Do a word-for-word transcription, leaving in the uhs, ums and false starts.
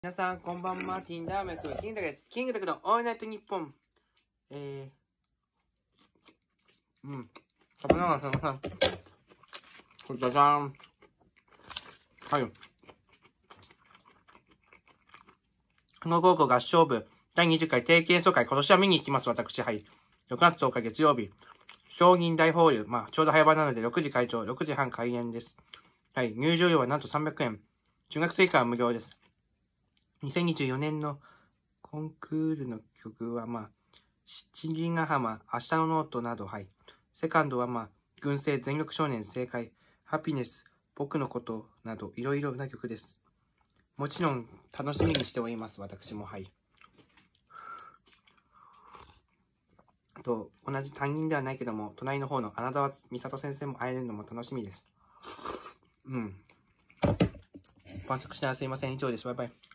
皆さん、こんばんは。ティンダーメク、キングダです。キングダクのオールナイトニッポン。えー、うん。食べながらすみません。これ、じゃじゃーん。はい。富郷高校合唱部だいにじゅっかい定期演奏会、今年は見に行きます、私。はい。ろくがつとおか月曜日。商銀大ホール。まあ、ちょうど早場なので、ろくじ開場、ろくじはん開演です。はい。入場料はなんとさんびゃくえん。中学生以下は無料です。にせんにじゅうよねんのコンクールの曲は、まあ、七里ヶ浜、明日のノートなど、はい。セカンドは、まあ、群生、全力少年、正解、ハピネス、僕のことなど、いろいろな曲です。もちろん、楽しみにしております、私も、はい。あと、同じ担任ではないけども、隣の方の穴澤美里先生も会えるのも楽しみです。うん。晩酌してはすいません。以上です。バイバイ。